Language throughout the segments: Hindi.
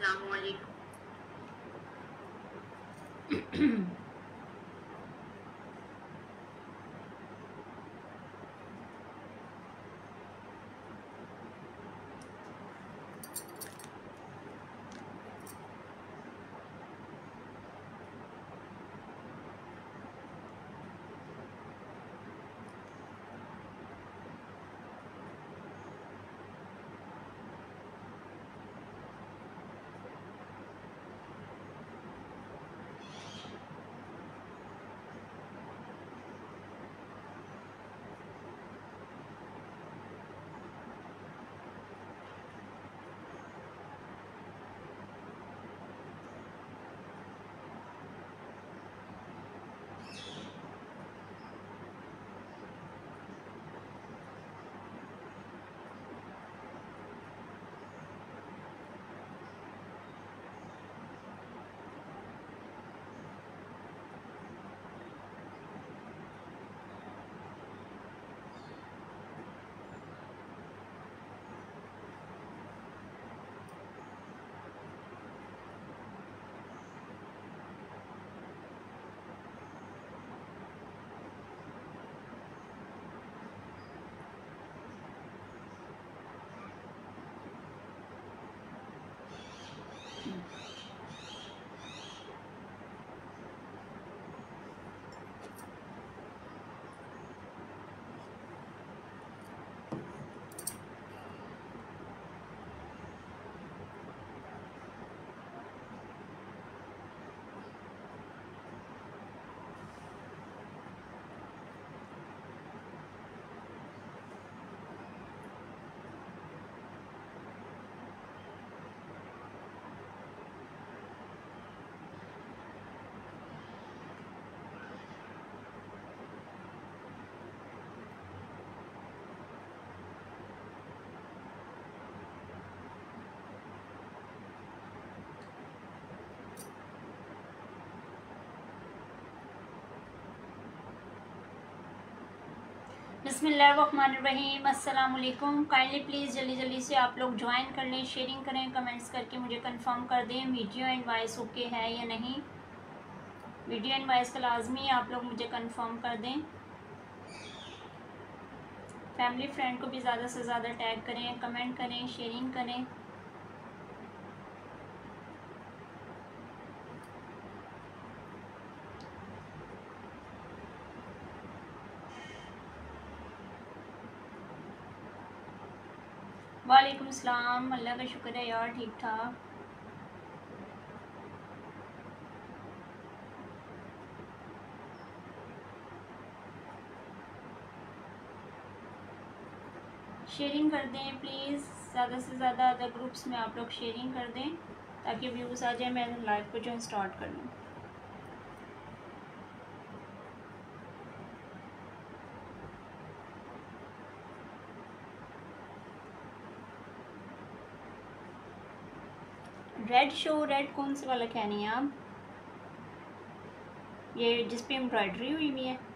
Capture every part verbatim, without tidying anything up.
बिस्मिल्लाहिर्रहमानिर्रहीम। अस्सलाम वालेकुम। काइंडली प्लीज़ जल्दी जल्दी से आप लोग ज्वाइन कर लें, शेयरिंग करें, कमेंट्स करके मुझे कंफर्म कर दें वीडियो एंड वॉइस ओके है या नहीं। वीडियो एंड वॉइस का लाजमी आप लोग मुझे कंफर्म कर दें। फैमिली फ्रेंड को भी ज़्यादा से ज़्यादा टैग करें, कमेंट करें, शेयरिंग करें। वालेकुम अस्सलाम। अल्लाह का शुक्र है यार, ठीक ठाक। शेयरिंग कर दें प्लीज़, ज़्यादा से ज़्यादा अदर ग्रुप्स में आप लोग शेयरिंग कर दें ताकि व्यूज़ आ जाए। मैं लाइव को जो है स्टार्ट कर लूँ। रेड शो, रेड कौन सा वाला कहनी है आप? ये जिस पे एम्ब्रॉयडरी हुई हुई है।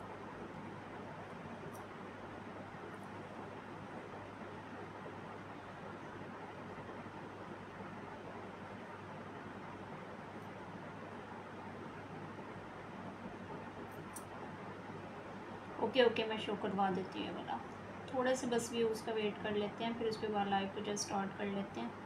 ओके ओके, मैं शो करवा देती हूँ वाला। थोड़े से बस व्यूज़ का वेट कर लेते हैं, फिर उसके बाद लाइव को जो स्टार्ट कर लेते हैं।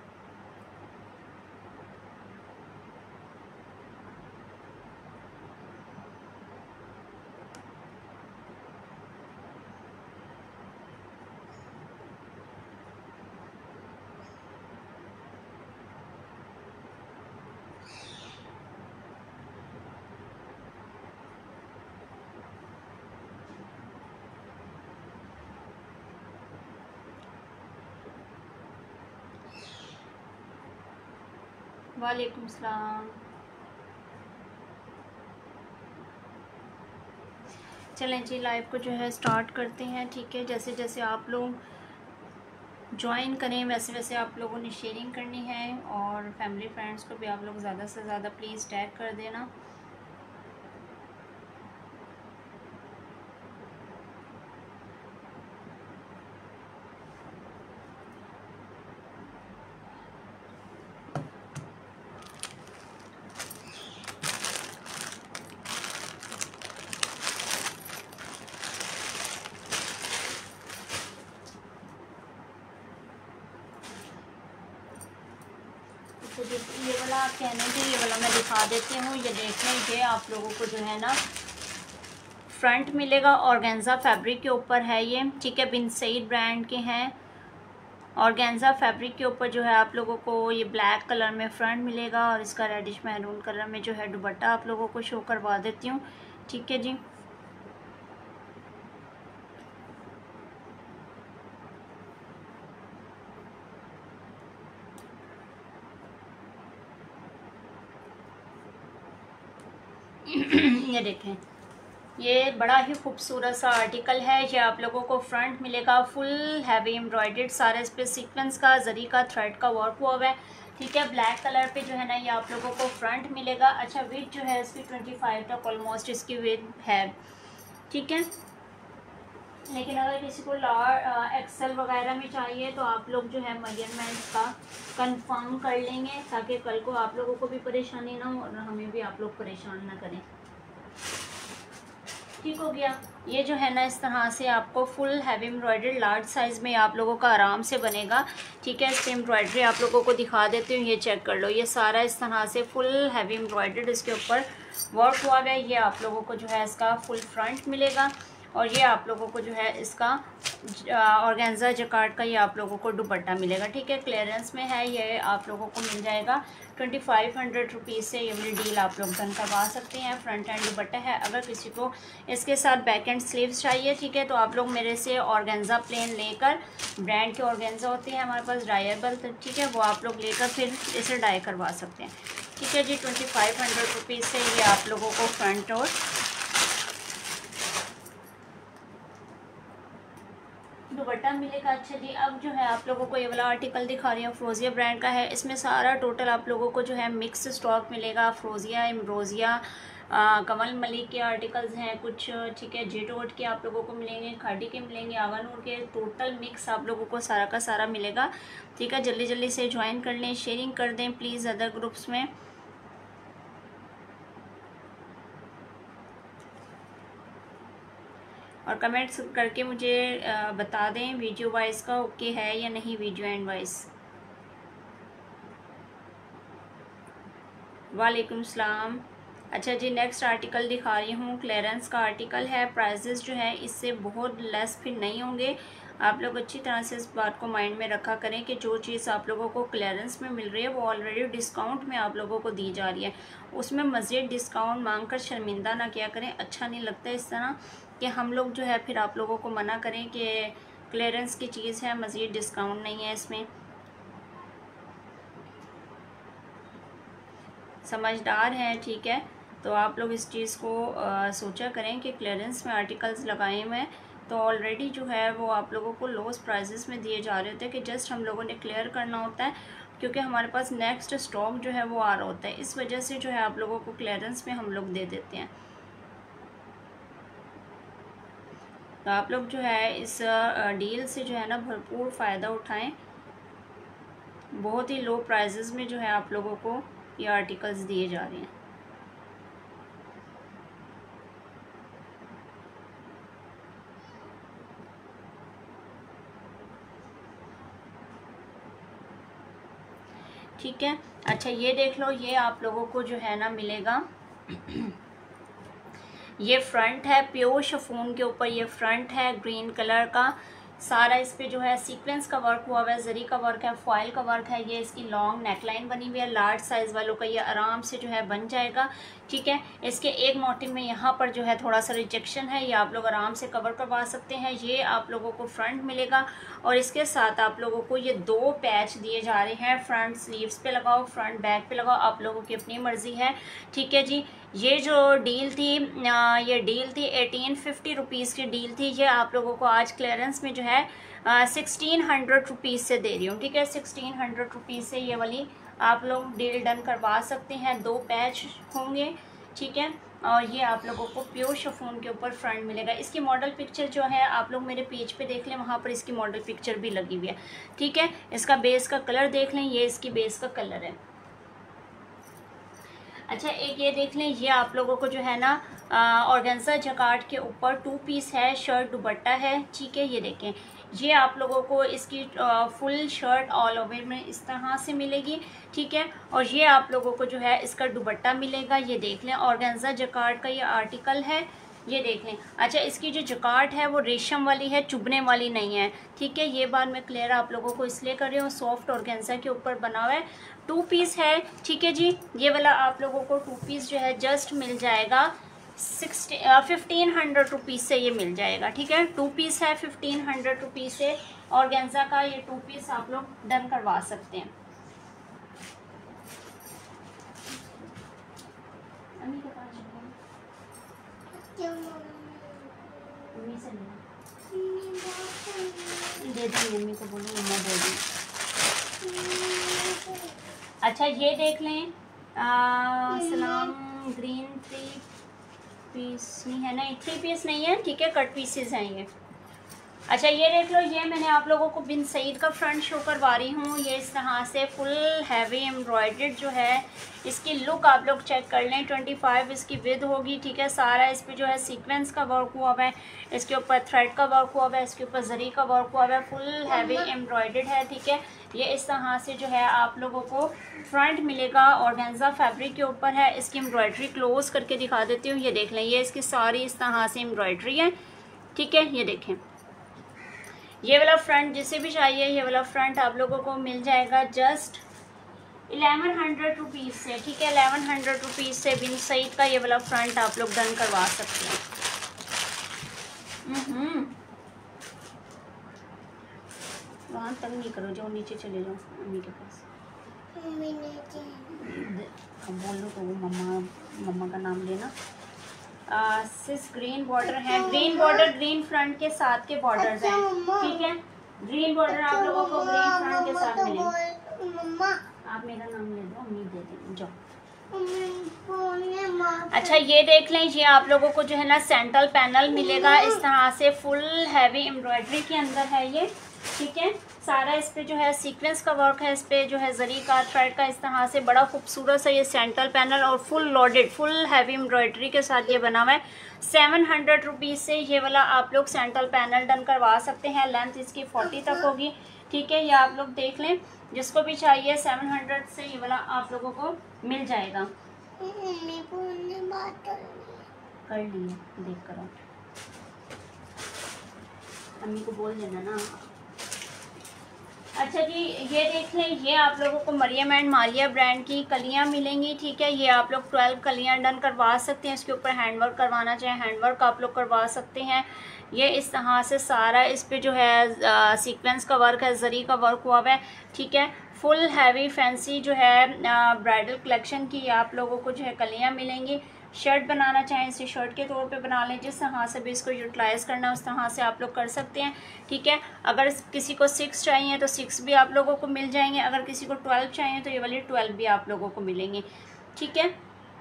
वालेकुम सलाम। चलें जी, लाइव को जो है स्टार्ट करते हैं। ठीक है, जैसे जैसे आप लोग ज्वाइन करें वैसे वैसे आप लोगों ने शेयरिंग करनी है, और फैमिली फ्रेंड्स को भी आप लोग ज़्यादा से ज़्यादा प्लीज़ टैग कर देना। अच्छा जी, ये वाला आप कहने थे, ये वाला मैं दिखा देती हूँ। ये देख लें, ये आप लोगों को जो है ना फ्रंट मिलेगा, ऑर्गेन्जा फैब्रिक के ऊपर है ये, ठीक है। बिन सईद ब्रांड के हैं। ऑर्गेन्जा फैब्रिक के ऊपर जो है आप लोगों को ये ब्लैक कलर में फ्रंट मिलेगा और इसका रेडिश मैरून कलर में जो है दुपट्टा आप लोगों को शो करवा देती हूँ, ठीक है जी। ये देखें, ये बड़ा ही खूबसूरत सा आर्टिकल है। ये आप लोगों को फ्रंट मिलेगा फुल हैवी एम्ब्रॉयडर्ड, सारे इस पे सीक्वेंस का, जरी का, थ्रेड का वर्क हुआ हुआ है, ठीक है। ब्लैक कलर पे जो है ना ये आप लोगों को फ्रंट मिलेगा। अच्छा, विथ जो है इसकी ट्वेंटी फाइव तक ऑलमोस्ट इसकी विथ है, ठीक है। लेकिन अगर किसी को लार्ज एक्सेल वगैरह में चाहिए तो आप लोग जो है मेजरमेंट का कंफर्म कर लेंगे, ताकि कल को आप लोगों को भी परेशानी ना हो और हमें भी आप लोग परेशान ना करें, ठीक हो गया। ये जो है ना इस तरह से आपको full heavy embroidery large size में आप लोगों का आराम से बनेगा, ठीक है। इस पर एम्ब्रॉयडरी आप लोगों को दिखा देती हूँ, ये चेक कर लो। ये सारा इस तरह से फुल हैवी एम्ब्रॉयडर्ड इसके ऊपर वर्क हुआ है। ये आप लोगों को जो है इसका फुल फ्रंट मिलेगा और ये आप लोगों को जो है इसका ऑर्गेन्जा जकार्ड का ये आप लोगों को दुपट्टा मिलेगा, ठीक है। क्लियरेंस में है, ये आप लोगों को मिल जाएगा ट्वेंटी फाइव हंड्रेड रुपीज़ से। ये वाली डील आप लोग डन करवा सकते हैं। फ्रंट एंड दुपट्टा है। अगर किसी को इसके साथ बैक एंड स्लीव्स चाहिए, ठीक है, तो आप लोग मेरे से ऑर्गेन्जा प्लेन लेकर, ब्रांड के ऑर्गेन्जा होते हैं हमारे पास डायबल, ठीक है, वो आप लोग लेकर फिर इसे डाई करवा सकते हैं, ठीक है जी। ट्वेंटी फाइव हंड्रेड रुपीज़ से ये आप लोगों को फ्रंट और दुपट्टा मिलेगा। अच्छा जी, अब जो है आप लोगों को ये वाला आर्टिकल दिखा रही हूँ, फ्रोजिया ब्रांड का है। इसमें सारा टोटल आप लोगों को जो है मिक्स स्टॉक मिलेगा। फ्रोजिया, एम्ब्रोजिया, कमल मलिक के आर्टिकल्स हैं कुछ, ठीक है। जेटोट के आप लोगों को मिलेंगे, खाड़ी के मिलेंगे, आवानूर के, टोटल मिक्स आप लोगों को सारा का सारा मिलेगा, ठीक है। जल्दी जल्दी से ज्वाइन कर लें, शेयरिंग कर दें प्लीज़ अदर ग्रुप्स में। और कमेंट्स करके मुझे बता दें वीडियो वाइज का ओके है या नहीं, वीडियो एंड वाइज। वालेकुम सलाम। अच्छा जी, नेक्स्ट आर्टिकल दिखा रही हूँ, क्लियरेंस का आर्टिकल है। प्राइजेस जो है इससे बहुत लेस फिर नहीं होंगे। आप लोग अच्छी तरह से इस बात को माइंड में रखा करें कि जो चीज़ आप लोगों को क्लियरेंस में मिल रही है वो ऑलरेडी डिस्काउंट में आप लोगों को दी जा रही है। उसमें मज़ीद डिस्काउंट मांगकर शर्मिंदा ना किया करें, अच्छा नहीं लगता इस तरह कि हम लोग जो है फिर आप लोगों को मना करें कि क्लियरेंस की चीज़ है, मज़ीद डिस्काउंट नहीं है इसमें। समझदार हैं, ठीक है, तो आप लोग इस चीज़ को आ, सोचा करें कि क्लियरेंस में आर्टिकल्स लगाए हुए हैं तो ऑलरेडी जो है वो आप लोगों को लोस्ट प्राइसेस में दिए जा रहे होते हैं कि जस्ट हम लोगों ने क्लियर करना होता है, क्योंकि हमारे पास नेक्स्ट स्टॉक जो है वो आ रहा होता है। इस वजह से जो है आप लोगों को क्लियरेंस में हम लोग दे देते हैं। तो आप लोग जो है इस डील से जो है ना भरपूर फ़ायदा उठाएं। बहुत ही लो प्राइसेस में जो है आप लोगों को ये आर्टिकल्स दिए जा रहे हैं। ठीक है। अच्छा, ये देख लो, ये आप लोगों को जो है ना मिलेगा, ये फ्रंट है, प्योर शिफॉन के ऊपर ये फ्रंट है, ग्रीन कलर का। सारा इस पे जो है सीक्वेंस का वर्क हुआ हुआ है, जरी का वर्क है, फॉयल का वर्क है। ये इसकी लॉन्ग नेकलाइन बनी हुई है। लार्ज साइज़ वालों का ये आराम से जो है बन जाएगा, ठीक है। इसके एक मोटिव में यहाँ पर जो है थोड़ा सा रिजेक्शन है, ये आप लोग आराम से कवर करवा सकते हैं। ये आप लोगों को फ्रंट मिलेगा और इसके साथ आप लोगों को ये दो पैच दिए जा रहे हैं। फ्रंट स्लीव्स पे लगाओ, फ्रंट बैक पे लगाओ, आप लोगों की अपनी मर्जी है, ठीक है जी। ये जो डील थी, ये डील थी एटीन फिफ्टी रुपीज़ की डील थी। ये आप लोगों को आज क्लियरेंस में जो है सिक्सटीन हंड्रेड रुपीज़ से दे रही हूँ, ठीक है। सिक्सटीन हंड्रेड रुपीज़ से ये वाली आप लोग डील डन करवा सकते हैं। दो पैच होंगे, ठीक है। और ये आप लोगों को प्योर शिफॉन के ऊपर फ्रंट मिलेगा। इसकी मॉडल पिक्चर जो है आप लोग मेरे पेज पे देख लें, वहाँ पर इसकी मॉडल पिक्चर भी लगी हुई है, ठीक है। इसका बेस का कलर देख लें, ये इसकी बेस का कलर है। अच्छा, एक ये देख लें, ये आप लोगों को जो है ना ऑर्गेन्जा जकार्ड के ऊपर टू पीस है, शर्ट दुपट्टा है, ठीक है। ये देखें, ये आप लोगों को इसकी फुल शर्ट ऑल ओवर में इस तरह से मिलेगी, ठीक है। और ये आप लोगों को जो है इसका दुपट्टा मिलेगा, ये देख लें ऑर्गेन्जा जकार्ड का ये आर्टिकल है, ये देख लें। अच्छा, इसकी जो जकार्ड है वो रेशम वाली है, चुभने वाली नहीं है, ठीक है। ये बात मैं क्लियर आप लोगों को इसलिए कर रही हूँ, सॉफ्ट ऑर्गेन्जा के ऊपर बना हुआ है, टू पीस है, ठीक है जी। ये वाला आप लोगों को टू पीस जो है जस्ट मिल जाएगा सिक्सटी फिफ्टीन हंड्रेड रुपीज़ से ये मिल जाएगा, ठीक है। टू पीस है फिफ्टीन हंड्रेड रुपीज़ से ऑर्गेन्जा का ये टू पीस आप लोग डन करवा सकते हैं। अम्मी के पास अम्मी से दे दी, अम्मी को बोलो मम्मा दे दी। अच्छा, ये देख लें सलाम ग्रीन थ्री पीस नहीं है, नहीं थ्री पीस नहीं है, ठीक है, कट पीसेस हैं ये। अच्छा, ये देख लो, ये मैंने आप लोगों को बिन सईद का फ्रंट शो करवा रही हूँ। ये इस तरह से फुल हैवी एम्ब्रॉयडर्ड जो है, इसकी लुक आप लोग चेक कर लें। ट्वेंटी फाइव इसकी विद होगी, ठीक है। सारा इस पे जो है सीक्वेंस का वर्क हुआ हुआ है, इसके ऊपर थ्रेड का वर्क हुआ हुआ है, इसके ऊपर जरी का वर्क हुआ हुआ है, फुल हैवी एम्ब्रॉयडर्ड है, ठीक है। ये इस तरह से जो है आप लोगों को फ्रंट मिलेगा, ऑर्गेन्जा फैब्रिक के ऊपर है। इसकी एम्ब्रॉयडरी क्लोज करके दिखा देती हूँ, ये देख लें, ये इसकी सारी इस तरह से एम्ब्रॉयडरी है, ठीक है। ये देखें, ये वाला फ्रंट जिसे भी चाहिए, ये वाला फ्रंट आप लोगों को मिल जाएगा जस्ट इलेवन हंड्रेड रुपीज़ से, ठीक है। इलेवन हंड्रेड रुपीज़ से बिन सईद का ये वाला फ्रंट आप लोग डन करवा सकते हैं। हम्म वहाँ तक नहीं करो, जाओ नीचे चले जाओ अम्मी के पास। अब बोल लो तो वो मम्मा मम्मा का नाम लेना। सिस ग्रीन बॉर्डर है, ग्रीन बॉर्डर ग्रीन फ्रंट के साथ के बॉर्डर्स हैं, ठीक है। ग्रीन बॉर्डर आप लोगों को ग्रीन फ्रंट के साथ मिलेंगे। आप मेरा नाम ले दो, अम्मी दे देंगे, जाओ। अच्छा, ये देख लें, ये आप लोगों को जो है ना सेंट्रल पैनल मिलेगा इस तरह से, फुल हैवी एम्ब्रॉयडरी के अंदर है ये, ठीक है। सारा इस पे जो है सीक्वेंस का वर्क है, इस पे जो है जरी का थ्रेड का इस तरह से बड़ा खूबसूरत सा ये सेंट्रल पैनल और full loaded full heavy embroidery के साथ ये बना हुआ है। सेवन हंड्रेड रुपीज़ से ये वाला आप लोग सेंट्रल पैनल डन करवा सकते हैं। लेंथ इसकी फोर्टी तक होगी, ठीक है। ये आप लोग देख लें, जिसको भी चाहिए सेवन हंड्रेड से ये वाला आप लोगों को मिल जाएगा। कर लिए देख करो, अम्मी को बोल देना ना। अच्छा जी, ये देख लें, ये आप लोगों को मरियम एंड मारिया ब्रांड की कलियां मिलेंगी, ठीक है। ये आप लोग ट्वेल्व कलियां डन करवा सकते हैं। इसके ऊपर हैंडवर्क करवाना चाहें हैंडवर्क आप लोग करवा सकते हैं। ये इस तरह से सारा इस पे जो है सीक्वेंस का वर्क है, जरी का वर्क हुआ हुआ है, ठीक है। फुल हैवी फैंसी जो है ब्राइडल कलेक्शन की आप लोगों को जो है कलियाँ मिलेंगी। शर्ट बनाना चाहें इसे शर्ट के तौर पे बना लें, जिस तरह से भी इसको यूटिलाइज़ करना है उस तरह से आप लोग कर सकते हैं, ठीक है। अगर किसी को सिक्स चाहिए तो सिक्स भी आप लोगों को मिल जाएंगे, अगर किसी को ट्वेल्व चाहिए तो ये वाली ट्वेल्व भी आप लोगों को मिलेंगे, ठीक है।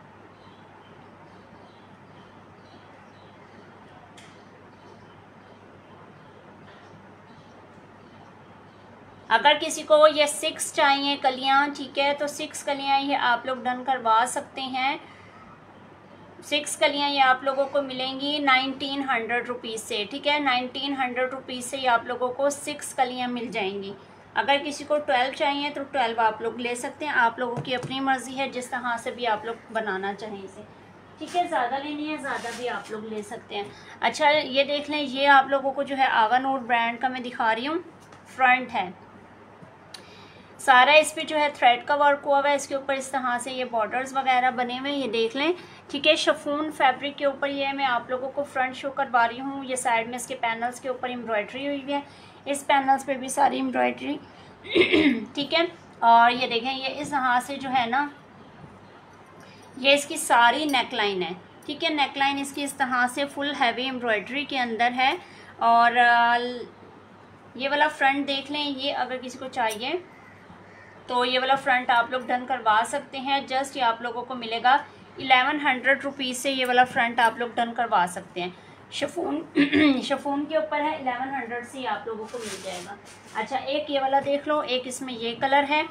अगर किसी को ये सिक्स चाहिए कलियाँ, ठीक है, तो सिक्स कलियाँ ये आप लोग डन करवा सकते हैं। सिक्स कलियाँ ये आप लोगों को मिलेंगी नाइनटीन हंड्रेड रुपीज़ से, ठीक है। नाइनटीन हंड्रेड रुपीज़ से ये आप लोगों को सिक्स कलियाँ मिल जाएंगी। अगर किसी को ट्वेल्व चाहिए तो ट्वेल्व आप लोग ले सकते हैं, आप लोगों की अपनी मर्ज़ी है, जिस तरह से भी आप लोग बनाना चाहें इसे, ठीक है। ज़्यादा लेनी है ज़्यादा भी आप लोग ले सकते हैं। अच्छा, ये देख लें, ये आप लोगों को जो है आगा नूर ब्रांड का मैं दिखा रही हूँ, फ्रंट है सारा इस पे जो है थ्रेड का वर्क हुआ हुआ है। इसके ऊपर इस तरह से ये बॉर्डर्स वगैरह बने हुए हैं, ये देख लें, ठीक है। शिफॉन फैब्रिक के ऊपर ये मैं आप लोगों को फ्रंट शो करवा रही हूँ। ये साइड में इसके पैनल्स के ऊपर एम्ब्रॉयडरी हुई है, इस पैनल्स पे भी सारी एम्ब्रॉयडरी, ठीक है। और ये देखें, ये इस तरह से जो है ना, ये इसकी सारी नेकलाइन है, ठीक है। नेकलाइन इसकी इस तरह से फुल हैवी एम्ब्रॉयडरी के अंदर है। और ये वाला फ्रंट देख लें, ये अगर किसी को चाहिए तो ये वाला फ्रंट आप लोग डन करवा सकते हैं। जस्ट ये आप लोगों को मिलेगा इलेवन हंड्रेड रुपीज़ से ये वाला फ्रंट आप लोग डन करवा सकते हैं। शिफॉन शिफॉन के ऊपर है, इलेवन हंड्रेड से आप लोगों को मिल जाएगा। अच्छा, एक ये वाला देख लो, एक इसमें ये कलर है,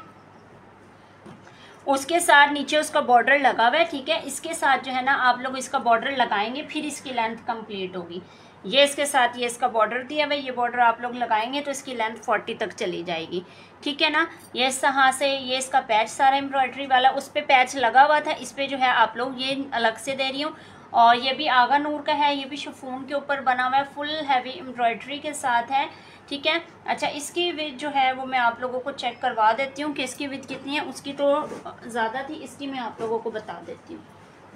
उसके साथ नीचे उसका बॉर्डर लगा हुआ है, ठीक है। इसके साथ जो है ना आप लोग इसका बॉर्डर लगाएंगे, फिर इसकी लेंथ कंप्लीट होगी। ये इसके साथ ये इसका बॉर्डर दिया हुआ है, ये बॉर्डर आप लोग लगाएंगे तो इसकी लेंथ फोर्टी तक चली जाएगी, ठीक है ना। ये इस तरह से ये इसका पैच सारा एम्ब्रॉयडरी वाला, उस पर पैच लगा हुआ था, इस पर जो है आप लोग ये अलग से दे रही हूँ। और ये भी आगा नूर का है, ये भी शिफॉन के ऊपर बना हुआ है, फुल हैवी एम्ब्रॉयडरी के साथ है, ठीक है। अच्छा, इसकी विड्थ जो है वो मैं आप लोगों को चेक करवा देती हूँ कि इसकी विड्थ कितनी है। उसकी तो ज़्यादा थी, इसकी मैं आप लोगों को बता देती हूँ।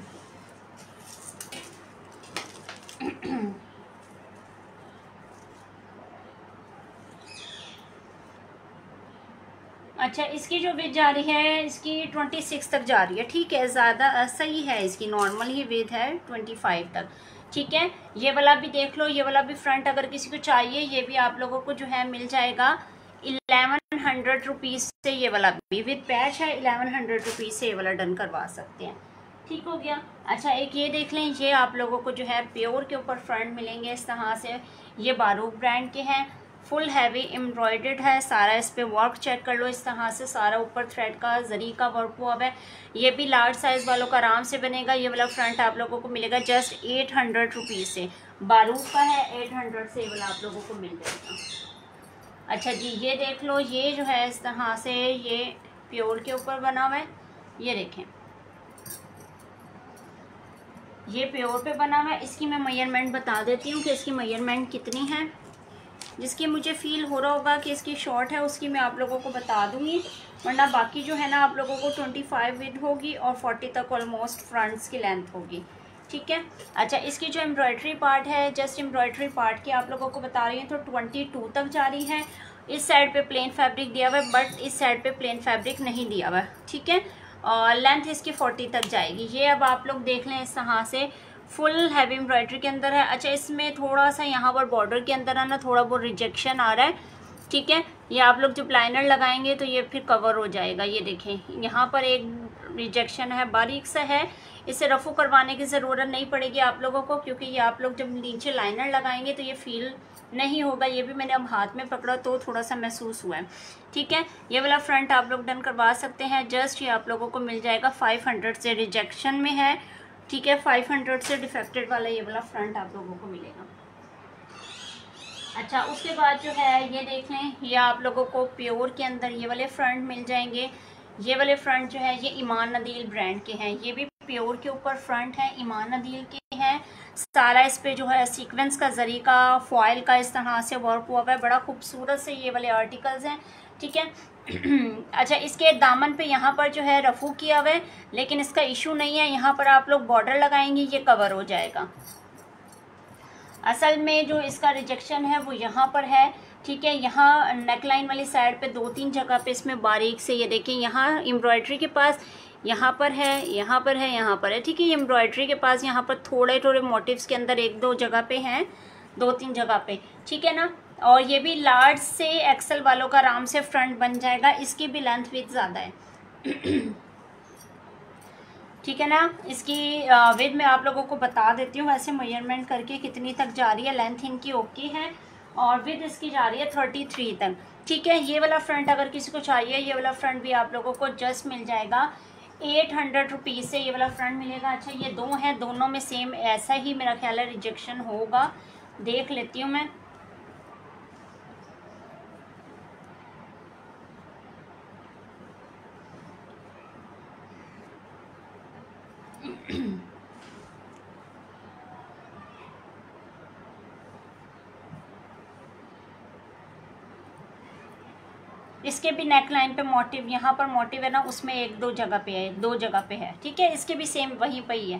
अच्छा, इसकी जो विथ जा रही है इसकी ट्वेंटी सिक्स तक जा रही है, ठीक है, ज़्यादा सही है, इसकी नॉर्मल ही विथ है ट्वेंटी फाइव तक, ठीक है। ये वाला भी देख लो, ये वाला भी फ्रंट अगर किसी को चाहिए ये भी आप लोगों को जो है मिल जाएगा इलेवन हंड्रेड रुपीज़ से। ये वाला भी विथ पैच है, इलेवन हंड्रेड रुपीज़ से ये वाला डन करवा सकते हैं, ठीक हो गया। अच्छा, एक ये देख लें, ये आप लोगों को जो है प्योर के ऊपर फ्रंट मिलेंगे इस तरह से, ये बारूक ब्रांड के हैं, फुल हैवी एम्ब्रॉयडर्ड है सारा, इस पे वर्क चेक कर लो, इस तरह से सारा ऊपर थ्रेड का जरी का वर्क हुआ है। ये भी लार्ज साइज वालों का आराम से बनेगा। ये वाला फ्रंट आप लोगों को मिलेगा जस्ट एट हंड्रेड रुपीज़ से, बारूक का है, एट हंड्रेड से ये वाला आप लोगों को मिल जाएगा। अच्छा जी, ये देख लो, ये जो है इस तरह से ये प्योर के ऊपर बना हुआ है, ये देखें, ये प्योर पे बना हुआ है। इसकी मैं मेजरमेंट बता देती हूँ कि इसकी मेजरमेंट कितनी है। जिसकी मुझे फील हो रहा होगा कि इसकी शॉर्ट है उसकी मैं आप लोगों को बता दूंगी, वरना बाकी जो है ना आप लोगों को ट्वेंटी फाइव विद होगी और फोर्टी तक ऑलमोस्ट फ्रंट्स की लेंथ होगी, ठीक है। अच्छा, इसकी जो एम्ब्रॉयडरी पार्ट है, जस्ट एम्ब्रॉयडरी पार्ट की आप लोगों को बता रही हूँ, तो ट्वेंटी टू तक जा रही है। इस साइड पे प्लेन फैब्रिक दिया हुआ है, बट इस साइड पे प्लेन फैब्रिक नहीं दिया हुआ है, ठीक है। और लेंथ इसकी फोर्टी तक जाएगी। ये अब आप लोग देख लें इस तरह से फुल हैवी एम्ब्रॉयडरी के अंदर है। अच्छा, इसमें थोड़ा सा यहाँ पर बॉर्डर के अंदर है ना थोड़ा बहुत रिजेक्शन आ रहा है, ठीक है। ये आप लोग जब लाइनर लगाएंगे तो ये फिर कवर हो जाएगा। ये देखें, यहाँ पर एक रिजेक्शन है, बारीक सा है, इसे रफू करवाने की ज़रूरत नहीं पड़ेगी आप लोगों को, क्योंकि ये आप लोग जब नीचे लाइनर लगाएंगे तो ये फील नहीं होगा। ये भी मैंने अब हाथ में पकड़ा तो थोड़ा सा महसूस हुआ है, ठीक है। ये वाला फ्रंट आप लोग डन करवा सकते हैं। जस्ट ये आप लोगों को मिल जाएगा फाइव हंड्रेड से, रिजेक्शन में है, ठीक है। फाइव हंड्रेड से डिफेक्टेड वाला ये वाला फ्रंट आप लोगों को मिलेगा। अच्छा, उसके बाद जो है ये देख लें, ये आप लोगों को प्योर के अंदर ये वाले फ्रंट मिल जाएंगे। ये वाले फ्रंट जो है ये ईमान नदील ब्रांड के हैं, ये भी प्योर के ऊपर फ्रंट है, ईमान नदील के हैं। सारा इस पे जो है सीक्वेंस का जरी का फॉयल का इस तरह से वर्क हुआ है, बड़ा खूबसूरत से ये वाले आर्टिकल्स हैं, ठीक है। अच्छा, इसके दामन पे यहाँ पर जो है रफू किया हुआ है, लेकिन इसका इशू नहीं है, यहाँ पर आप लोग बॉर्डर लगाएंगे ये कवर हो जाएगा। असल में जो इसका रिजेक्शन है वो यहाँ पर है, ठीक है। यहाँ नेकलाइन वाली साइड पे दो तीन जगह पे इसमें बारीक से ये देखें, यहाँ एम्ब्रॉयडरी के पास यहाँ पर है, यहाँ पर है, यहाँ पर है, ठीक है। एम्ब्रॉयडरी के पास यहाँ पर थोड़े थोड़े मोटिव्स के अंदर एक दो जगह पे हैं, दो तीन जगह पे, ठीक है ना। और ये भी लार्ज से एक्सल वालों का आराम से फ्रंट बन जाएगा। इसकी भी लेंथ विथ ज़्यादा है, ठीक है ना। इसकी विथ मैं आप लोगों को बता देती हूँ वैसे मेजरमेंट करके कितनी तक जा रही है। लेंथ इनकी ओके है और विथ इसकी जा रही है थर्टी थ्री तक, ठीक है। ये वाला फ्रंट अगर किसी को चाहिए, ये वाला फ्रंट भी आप लोगों को जस्ट मिल जाएगा एट हंड्रेड रुपीज़ से, ये वाला फ्रंट मिलेगा। अच्छा, ये दो हैं, दोनों में सेम ऐसा ही मेरा ख्याल है रिजेक्शन होगा, देख लेती हूँ मैं। इसके भी नेक लाइन पे मोटिव, यहाँ पर मोटिव है ना, उसमें एक दो जगह पे है, दो जगह पे है, ठीक है। इसके भी सेम वहीं पे ही है।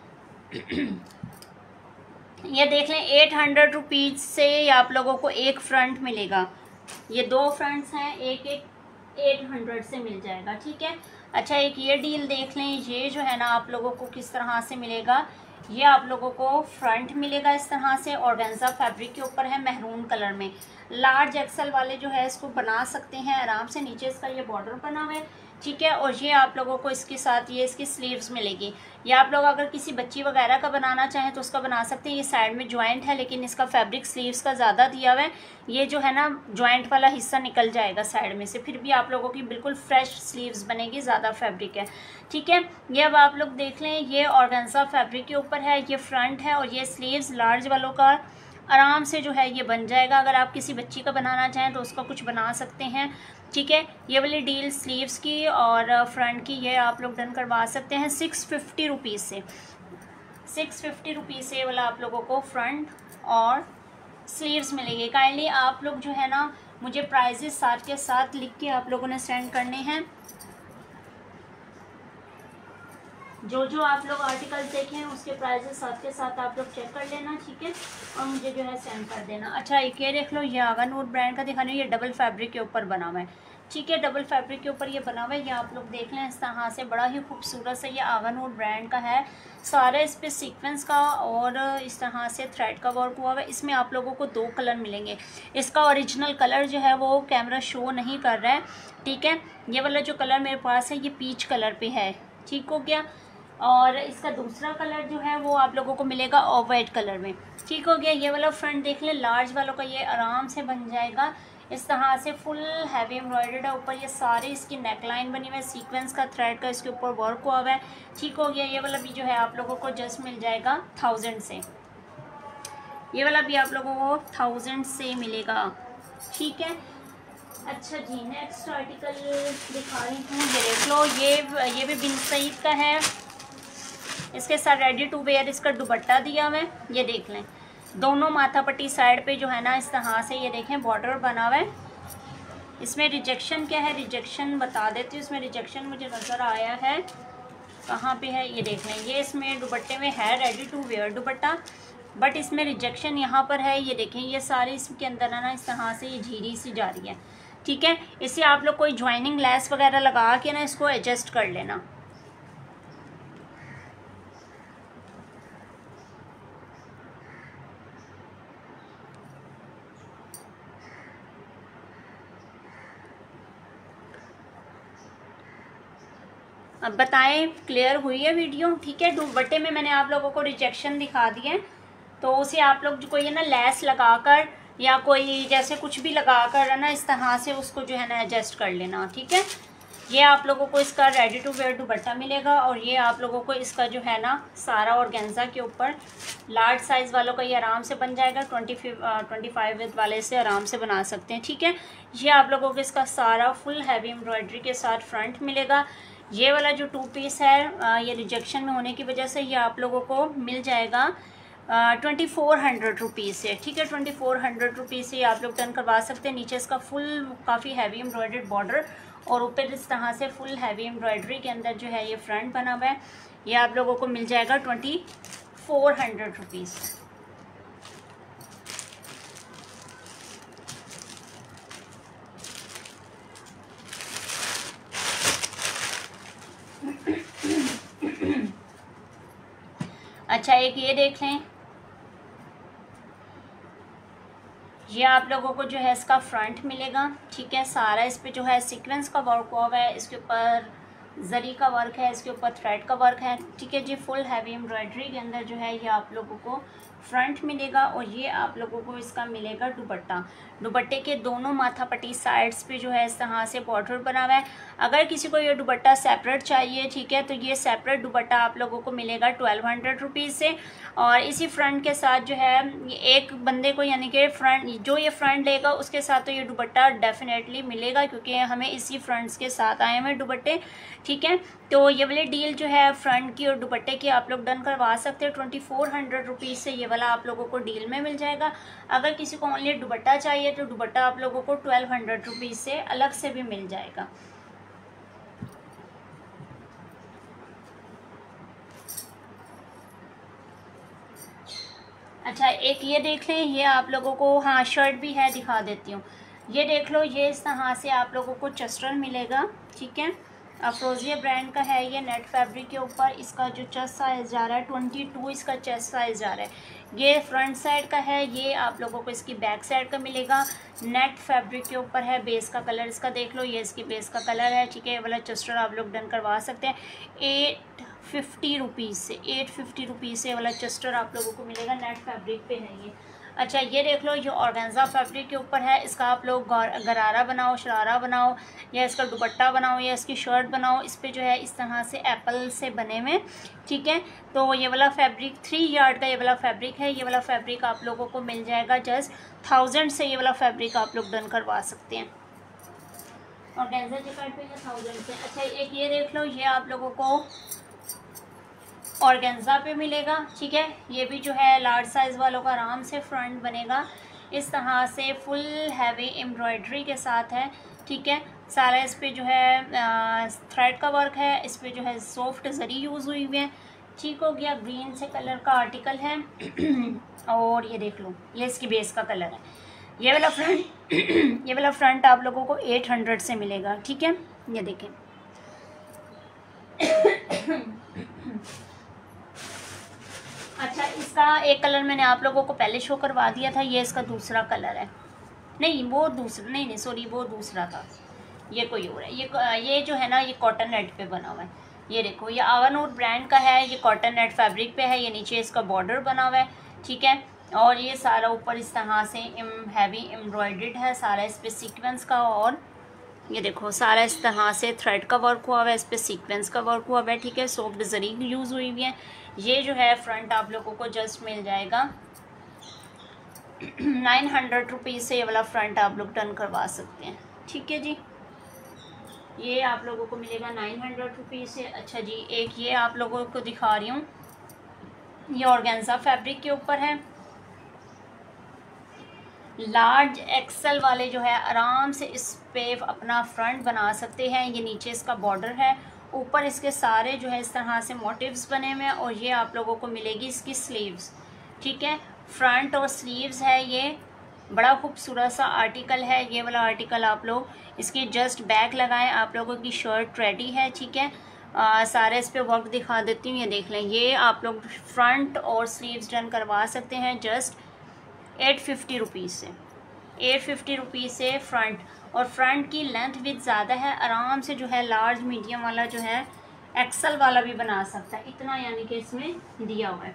ये देख लें, एट हंड्रेड रुपीज़ से आप लोगों को एक फ्रंट मिलेगा। ये दो फ्रंट्स हैं, एक एक एट हंड्रेड से मिल जाएगा, ठीक है। अच्छा, एक ये डील देख लें, ये जो है ना आप लोगों को किस तरह से मिलेगा। ये आप लोगों को फ्रंट मिलेगा इस तरह से, ऑर्गेन्जा फैब्रिक के ऊपर है, महरून कलर में। लार्ज एक्सल वाले जो है इसको बना सकते हैं आराम से। नीचे इसका ये बॉर्डर बना हुआ है, ठीक है। और ये आप लोगों को इसके साथ ये इसकी स्लीव्स मिलेगी। ये आप लोग अगर किसी बच्ची वगैरह का बनाना चाहें तो उसका बना सकते हैं। ये साइड में जॉइंट है, लेकिन इसका फैब्रिक स्लीव्स का ज़्यादा दिया हुआ है। ये जो है ना जॉइंट वाला हिस्सा निकल जाएगा साइड में से, फिर भी आप लोगों की बिल्कुल फ्रेश स्लीव्स बनेगी, ज़्यादा फैब्रिक है, ठीक है। ये अब आप लोग देख लें, ये ऑर्गेन्जा फैब्रिक के ऊपर है, ये फ्रंट है और ये स्लीव्स लार्ज वालों का आराम से जो है ये बन जाएगा। अगर आप किसी बच्ची का बनाना चाहें तो उसका कुछ बना सकते हैं, ठीक है। ये वाली डील स्लीव्स की और फ्रंट की ये आप लोग डन करवा सकते हैं सिक्स फिफ्टी रुपीज़ से। सिक्स फिफ्टी रुपीज़ से वाला आप लोगों को फ्रंट और स्लीव्स मिलेंगे। काइंडली आप लोग जो है ना मुझे प्राइजेस साथ के साथ लिख के आप लोगों ने सेंड करने हैं। जो जो आप लोग आर्टिकल्स देखे हैं उसके प्राइजेस साथ के साथ आप लोग चेक कर लेना, ठीक है, और मुझे जो है सेंड कर देना। अच्छा एक ये देख लो, ये आगा नूर ब्रांड का दिखा रही हूँ, ये डबल फैब्रिक के ऊपर बना हुआ है, ठीक है, डबल फैब्रिक के ऊपर ये बना हुआ है। ये आप लोग देख लें इस तरह से, बड़ा ही खूबसूरत सा ये आगा नूर ब्रांड का है। सारे इस पर सीक्वेंस का और इस तरह से थ्रेड का वर्क हुआ हुआ है। इसमें आप लोगों को दो कलर मिलेंगे। इसका ओरिजिनल कलर जो है वो कैमरा शो नहीं कर रहा है, ठीक है। ये वाला जो कलर मेरे पास है ये पीच कलर पे है, ठीक हो गया। और इसका दूसरा कलर जो है वो आप लोगों को मिलेगा ऑफ वाइट कलर में, ठीक हो गया। ये वाला फ्रंट देख ले, लार्ज वालों का ये आराम से बन जाएगा इस तरह से, फुल हैवी एम्ब्रॉयडर्ड है। ऊपर ये सारी इसकी नेकलाइन बनी हुई है, सीक्वेंस का थ्रेड का इसके ऊपर वर्क हुआ हुआ है, ठीक हो गया। ये वाला भी जो है आप लोगों को जस्ट मिल जाएगा थाउजेंड से, ये वाला भी आप लोगों को थाउजेंड से मिलेगा, ठीक है। अच्छा जी, नेक्स्ट आर्टिकल दिखा रही हूँ, ये देख लो, ये ये भी बिन सईद का है। इसके साथ रेडी टू वेयर इसका दुपट्टा दिया हुआ है, ये देख लें। दोनों माथा पट्टी साइड पे जो है ना इस तरह से ये देखें बॉर्डर बना हुआ है। इसमें रिजेक्शन क्या है, रिजेक्शन बता देती हूँ। इसमें रिजेक्शन मुझे नज़र आया है, कहाँ पे है ये देख लें। ये इसमें दुपट्टे में है रेडी टू वेयर दुपट्टा, बट इसमें रिजेक्शन यहाँ पर है, ये देखें। ये सारी इसके अंदर है ना इस तरह से ये झीरी सी जा रही है, ठीक है। इसे आप लोग कोई ज्वाइनिंग लेस वगैरह लगा के ना इसको एडजस्ट कर लेना। अब बताएं क्लियर हुई है वीडियो, ठीक है। दुपट्टे में मैंने आप लोगों को रिजेक्शन दिखा दिए, तो उसे आप लोग जो कोई है ना लेस लगाकर या कोई जैसे कुछ भी लगाकर है ना इस तरह से उसको जो है ना एडजस्ट कर लेना, ठीक है। ये आप लोगों को इसका रेडी टू वेयर दुपट्टा मिलेगा और ये आप लोगों को इसका जो है ना सारा ऑर्गेन्जा के ऊपर लार्ज साइज़ वालों का ये आराम से बन जाएगा। ट्वेंटी ट्वेंटी फाइव विद वाले से आराम से बना सकते हैं, ठीक है। ये आप लोगों को इसका सारा फुल हैवी एम्ब्रॉयडरी के साथ फ्रंट मिलेगा। ये वाला जो टू पीस है ये रिजेक्शन में होने की वजह से ये आप लोगों को मिल जाएगा ट्वेंटी फोर हंड्रेड रुपीज़ से, ठीक है। ट्वेंटी फोर हंड्रेड रुपीज़ से आप लोग टर्न करवा सकते हैं। नीचे इसका फुल काफ़ी हैवी एम्ब्रॉयडर्ड बॉर्डर और ऊपर इस तरह से फुल हैवी एम्ब्रॉयडरी के अंदर जो है ये फ्रंट बना हुआ है। ये आप लोगों को मिल जाएगा ट्वेंटी फोर हंड्रेड रुपीज़। अच्छा एक ये देख लें, ये आप लोगों को जो है इसका फ्रंट मिलेगा, ठीक है। सारा इस पे जो है सीक्वेंस का वर्क हुआ है, इसके ऊपर जरी का वर्क है, इसके ऊपर थ्रेड का वर्क है, ठीक है जी। फुल हैवी एम्ब्रॉयडरी के अंदर जो है ये आप लोगों को फ्रंट मिलेगा और ये आप लोगों को इसका मिलेगा दुपट्टा। दुपट्टे के दोनों माथा पट्टी साइड्स पे जो है इस तरह से बॉर्डर बना हुआ है। अगर किसी को ये दुपट्टा सेपरेट चाहिए, ठीक है, तो ये सेपरेट दुपट्टा आप लोगों को मिलेगा ट्वेल्व हंड्रेड रुपीज़ से। और इसी फ्रंट के साथ जो है एक बंदे को यानी कि फ्रंट जो ये फ्रंट लेगा उसके साथ तो ये दुपट्टा डेफिनेटली मिलेगा, क्योंकि हमें इसी फ्रंट्स के साथ आए हुए दुपट्टे, ठीक है। तो ये वाली डील जो है फ्रंट की और दुपट्टे की आप लोग डन करवा सकते हैं। ट्वेंटी फोर हंड्रेड रुपीज़ से ये वाला आप लोगों को डील में मिल जाएगा। अगर किसी को ओनली दुपट्टा चाहिए तो दुपट्टा आप लोगों को ट्वेल्व हंड्रेड रुपीज़ से अलग से भी मिल जाएगा। अच्छा एक ये देख लें, ये आप लोगों को हाँ शर्ट भी है, दिखा देती हूँ। ये देख लो, ये इस तरह से आप लोगों को चस्टर मिलेगा, ठीक है। अफ्रोजिया ब्रांड का है ये, नेट फैब्रिक के ऊपर। इसका जो चेस्ट साइज़ जा रहा है ट्वेंटी टू इसका चेस्ट साइज़ जा रहा है। ये फ्रंट साइड का है, ये आप लोगों को इसकी बैक साइड का मिलेगा। नेट फैब्रिक के ऊपर है। बेस का कलर इसका देख लो, ये इसकी बेस का कलर है, ठीक है। ये वाला चस्टर आप लोग डन करवा सकते हैं एट फिफ्टी रुपीज़ से। एट फिफ्टी रुपीज़ से वाला चस्टर आप लोगों को मिलेगा, नेट फैब्रिक पे है ये। अच्छा ये देख लो, ये ऑर्गेन्जा फैब्रिक के ऊपर है। इसका आप लोग गरारा बनाओ, शरारा बनाओ, या इसका दुपट्टा बनाओ, या इसकी शर्ट बनाओ। इस पे जो है इस तरह से एप्पल से बने हुए, ठीक है। तो ये वाला फैब्रिक थ्री यार्ड का ये वाला फैब्रिक है। ये वाला फैब्रिक आप लोगों को मिल जाएगा जस्ट थाउजेंड से। ये वाला फैब्रिक आप लोग डन करवा सकते हैं ऑर्गेन्जा जैकेट पे है थाउजेंड से। अच्छा एक ये देख लो, ये आप लोगों को ऑर्गेन्जा पे मिलेगा, ठीक है। ये भी जो है लार्ज साइज़ वालों का आराम से फ्रंट बनेगा इस तरह से, फुल हैवी एम्ब्रॉयडरी के साथ है, ठीक है। सारा इस पे जो है थ्रेड का वर्क है, इस पे जो है सॉफ्ट जरी यूज़ हुई हुई है, ठीक हो गया। ग्रीन से कलर का आर्टिकल है और ये देख लो, ये इसकी बेस का कलर है। ये वाला फ्रंट ये वाला फ्रंट आप लोगों को एट हंड्रेड से मिलेगा, ठीक है। ये देखें अच्छा इसका एक कलर मैंने आप लोगों को पहले शो करवा दिया था, ये इसका दूसरा कलर है। नहीं वो दूसरा नहीं नहीं सॉरी वो दूसरा था, ये कोई और है। ये ये जो है ना ये कॉटन नेट पे बना हुआ है। ये देखो ये आवानूर ब्रांड का है, ये कॉटन नेट फैब्रिक पे है। ये नीचे इसका बॉर्डर बना हुआ है, ठीक है। और ये सारा ऊपर इस तरह से हैवी एम्ब्रॉयडर्ड है सारा इस पर सीक्वेंस का। और ये देखो सारा इस तरह से थ्रेड का वर्क हुआ हुआ है, इस पर सीक्वेंस का वर्क हुआ हुआ है, ठीक है। सॉफ्ट जरी यूज़ हुई हुई है। ये जो है फ्रंट आप लोगों को जस्ट मिल जाएगा नाइन हंड्रेड रुपीज़ से। ये वाला फ्रंट आप लोग टर्न करवा सकते हैं, ठीक है जी। ये आप लोगों को मिलेगा नाइन हंड्रेड रुपीज़ से। अच्छा जी एक ये आप लोगों को दिखा रही हूँ, ये ऑर्गेन्जा फैब्रिक के ऊपर है। लार्ज एक्सेल वाले जो है आराम से इस पे अपना फ्रंट बना सकते हैं। ये नीचे इसका बॉर्डर है, ऊपर इसके सारे जो है इस तरह से मोटिव्स बने हुए हैं। और ये आप लोगों को मिलेगी इसकी स्लीव्स, ठीक है। फ्रंट और स्लीव्स है, ये बड़ा खूबसूरत सा आर्टिकल है। ये वाला आर्टिकल आप लोग इसकी जस्ट बैक लगाएं, आप लोगों की शर्ट रेडी है, ठीक है। आ, सारे इस पे वर्क दिखा देती हूँ, ये देख लें। ये आप लोग फ्रंट और स्लीव्स डन करवा सकते हैं जस्ट एट फिफ्टी रुपीज़ से। एट फिफ्टी रुपीज़ से फ्रंट, और फ्रंट की लेंथ विथ ज़्यादा है, आराम से जो है लार्ज मीडियम वाला जो है एक्सल वाला भी बना सकता है, इतना यानी कि इसमें दिया हुआ है।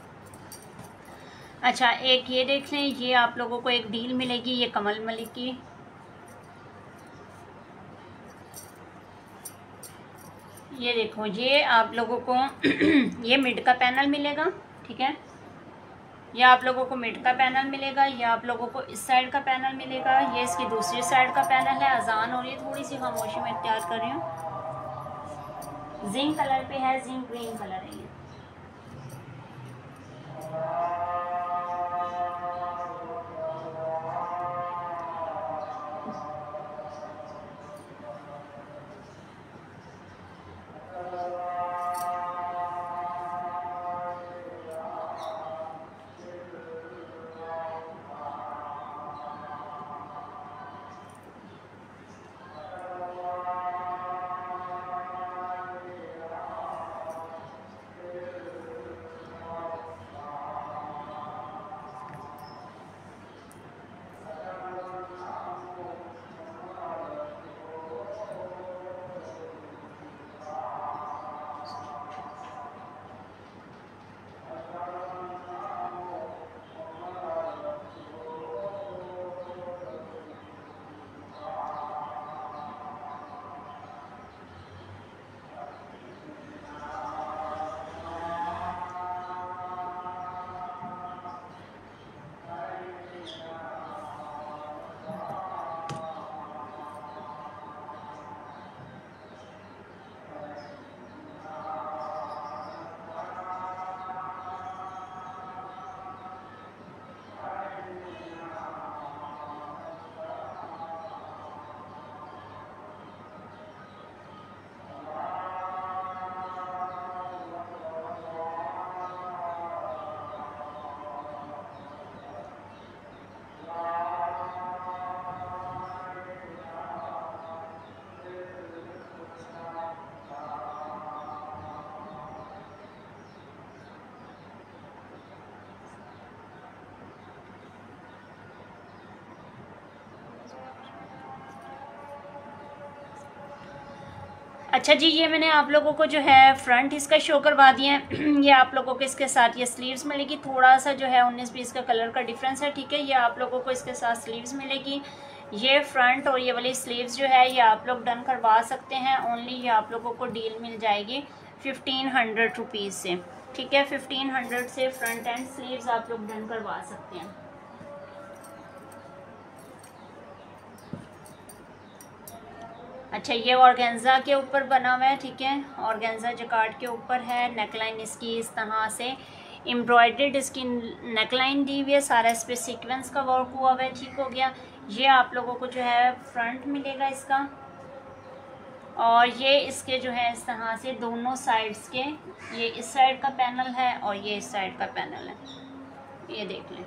अच्छा एक ये देख लें, ये आप लोगों को एक डील मिलेगी, ये कमल मलिक की। ये देखो ये आप लोगों को ये मिड का पैनल मिलेगा, ठीक है। ये आप लोगों को मिड का पैनल मिलेगा, ये आप लोगों को इस साइड का पैनल मिलेगा, ये इसकी दूसरी साइड का पैनल है। अजान और ये थोड़ी सी खामोशी में तैयार कर रही हूँ। जिंक कलर पे है, जिंक ग्रीन कलर है ये। अच्छा जी, ये मैंने आप लोगों को जो है फ्रंट इसका शो करवा दिया है। ये आप लोगों को इसके साथ ये स्लीव्स मिलेगी, थोड़ा सा जो है उन्नीस बीस का कलर का डिफरेंस है, ठीक है। ये आप लोगों को इसके साथ स्लीव्स मिलेगी। ये फ्रंट और ये वाली स्लीव्स जो है ये आप लोग डन करवा सकते हैं। ओनली ये आप लोगों को डील मिल जाएगी फिफ्टीन हंड्रेड रुपीज़ से, ठीक है। फिफ्टीन हंड्रेड से फ्रंट एंड स्लीव्स आप लोग डन करवा सकते हैं। अच्छा, ये ऑर्गेन्जा के ऊपर बना हुआ है, ठीक है। ऑर्गेन्जा जकार्ड के ऊपर है। नेकलाइन इसकी इस तरह से एम्ब्रॉयडर्ड इसकी नेकलाइन दी हुई है, सारा इस पर सीक्वेंस का वर्क हुआ हुआ है, ठीक हो गया। ये आप लोगों को जो है फ्रंट मिलेगा इसका, और ये इसके जो है इस तरह से दोनों साइड्स के, ये इस साइड का पैनल है और ये इस साइड का पैनल है, ये देख लें।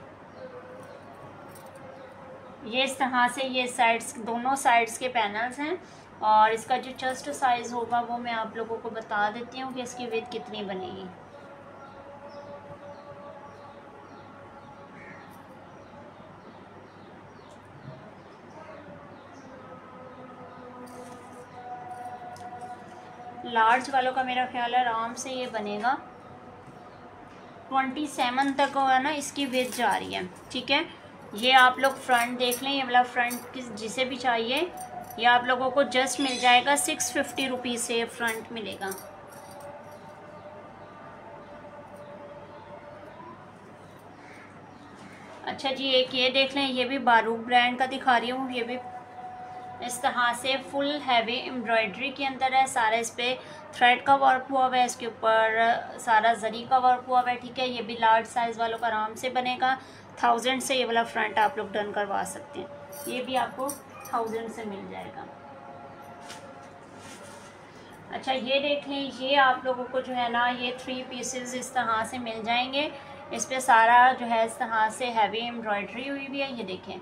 ये इस तरह से ये साइड्स, दोनों साइड्स के पैनल्स हैं। और इसका जो चेस्ट साइज़ होगा वो मैं आप लोगों को बता देती हूँ कि इसकी विड्थ कितनी बनेगी। लार्ज वालों का मेरा ख्याल है आराम से ये बनेगा ट्वेंटी सेवन तक होगा ना, इसकी विड्थ जा रही है, ठीक है। ये आप लोग फ्रंट देख लें, ये वाला फ्रंट किस जिसे भी चाहिए ये आप लोगों को जस्ट मिल जाएगा सिक्स फिफ्टी रुपीज़ से फ्रंट मिलेगा। अच्छा जी, एक ये देख लें, ये भी बारूक ब्रांड का दिखा रही हूँ। ये भी इस तरह से फुल हैवी एम्ब्रॉयडरी के अंदर है, सारा इस पर थ्रेड का वर्क हुआ हुआ है, इसके ऊपर सारा जरी का वर्क हुआ हुआ है, ठीक है। ये भी लार्ज साइज़ वालों का आराम से बनेगा। थाउजेंड से ये वाला फ्रंट आप लोग डन करवा सकते हैं, ये भी आपको थाउजेंड से मिल जाएगा। अच्छा, ये देख लें, ये आप लोगों को जो है ना ये थ्री पीसेस इस तरह से मिल जाएंगे। इस पे सारा जो है इस तरह से हैवी एम्ब्रॉयडरी हुई भी है, ये देखें,